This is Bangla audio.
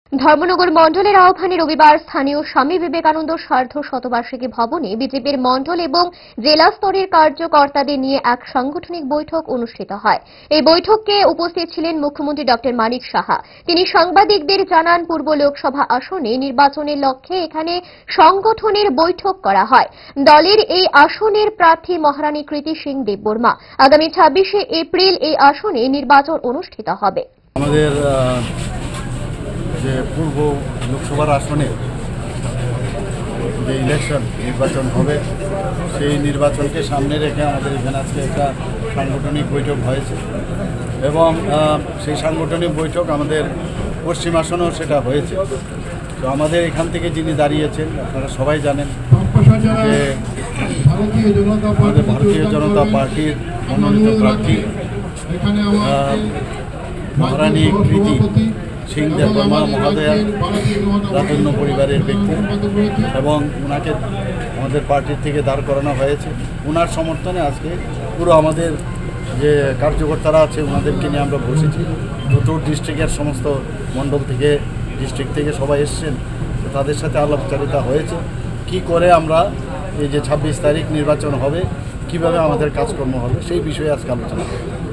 ধর্মনগর মণ্ডলের আহ্বানে রবিবার স্থানীয় স্বামী বিবেকানন্দ সার্ধ শতবার্ষিকী ভবনে বিজেপির মণ্ডল এবং জেলা স্তরের কার্যকর্তাদের নিয়ে এক সাংগঠনিক বৈঠক অনুষ্ঠিত হয়। এই বৈঠকে উপস্থিত ছিলেন মুখ্যমন্ত্রী ডক্টর মানিক সাহা। তিনি সাংবাদিকদের জানান, পূর্ব লোকসভা আসনে নির্বাচনের লক্ষ্যে এখানে সংগঠনের বৈঠক করা হয়। দলের এই আসনের প্রার্থী মহারানী কৃতি সিং দেববর্মা। আগামী 26শে এপ্রিল এই আসনে নির্বাচন অনুষ্ঠিত হবে। আমাদের যে পূর্ব লোকসভার আসনে যে নির্বাচন হবে সেই নির্বাচনকে সামনে রেখে আমাদের এখানে আজকে একটা সাংগঠনিক বৈঠক হয়েছে এবং সেই সাংগঠনিক বৈঠক আমাদের পশ্চিম আসনেও সেটা হয়েছে। তো আমাদের এখান থেকে যিনি দাঁড়িয়েছেন আপনারা সবাই জানেন যে আমাদের ভারতীয় জনতা পার্টির মনোনীত প্রার্থী মহারানী কৃতি সিং দেববর্মা মহোদয়া রাজন্য পরিবারের ব্যক্তি এবং ওনাকে আমাদের পার্টির থেকে দাঁড় করানো হয়েছে। ওনার সমর্থনে আজকে পুরো আমাদের যে কার্যকর্তারা আছে ওনাদেরকে নিয়ে আমরা বসেছি। দুটো ডিস্ট্রিক্টের সমস্ত মণ্ডল থেকে ডিস্ট্রিক্ট থেকে সবাই এসছেন, তাদের সাথে আলাপচারিতা হয়েছে কি করে আমরা এই যে 26 তারিখ নির্বাচন হবে কিভাবে আমাদের কাজকর্ম হবে সেই বিষয়ে আজকে আলোচনা হবে।